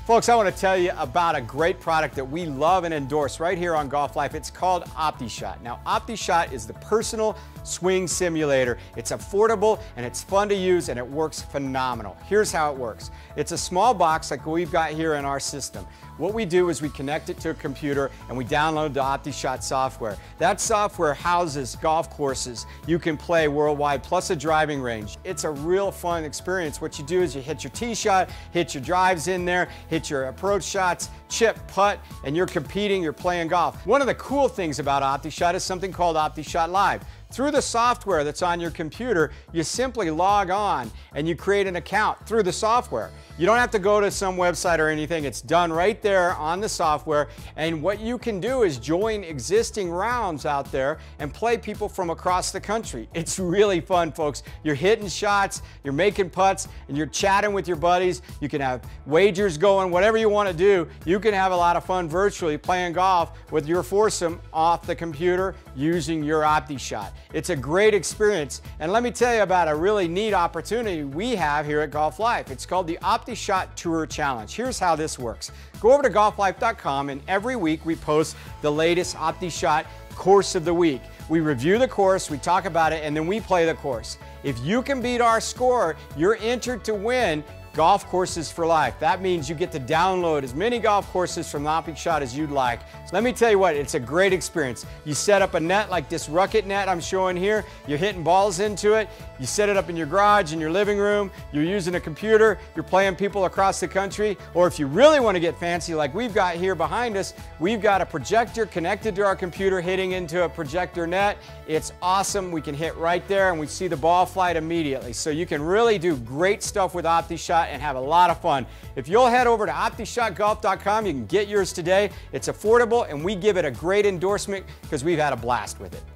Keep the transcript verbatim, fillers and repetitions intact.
Folks, I want to tell you about a great product that we love and endorse right here on Golf Life. It's called Optishot. Now, Optishot is the personal swing simulator. It's affordable and it's fun to use and it works phenomenal. Here's how it works. It's a small box like we've got here in our system. What we do is we connect it to a computer and we download the Optishot software. That software houses golf courses you can play worldwide, plus a driving range. It's a real fun experience. What you do is you hit your tee shot, hit your drives in there, hit your approach shots, chip, putt, and you're competing, you're playing golf. One of the cool things about Optishot is something called Optishot Live. Through the software that's on your computer, you simply log on and you create an account through the software. You don't have to go to some website or anything. It's done right there on the software. And what you can do is join existing rounds out there and play people from across the country. It's really fun, folks. You're hitting shots, you're making putts, and you're chatting with your buddies. You can have wagers going, whatever you want to do. You can have a lot of fun virtually playing golf with your foursome off the computer using your Optishot. It's a great experience. And let me tell you about a really neat opportunity we have here at Golf Life. It's called the Optishot Tour Challenge. Here's how this works. Go over to golf life dot com and every week we post the latest Optishot course of the week. We review the course, we talk about it, and then we play the course. If you can beat our score, you're entered to win golf courses for life. That means you get to download as many golf courses from Optishot as you'd like. So let me tell you what, it's a great experience. You set up a net like this Rocket net I'm showing here. You're hitting balls into it. You set it up in your garage, in your living room. You're using a computer. You're playing people across the country. Or if you really want to get fancy like we've got here behind us, we've got a projector connected to our computer hitting into a projector net. It's awesome. We can hit right there and we see the ball flight immediately. So you can really do great stuff with Optishot and have a lot of fun. If you'll head over to optishot golf dot com, you can get yours today. It's affordable and we give it a great endorsement because we've had a blast with it.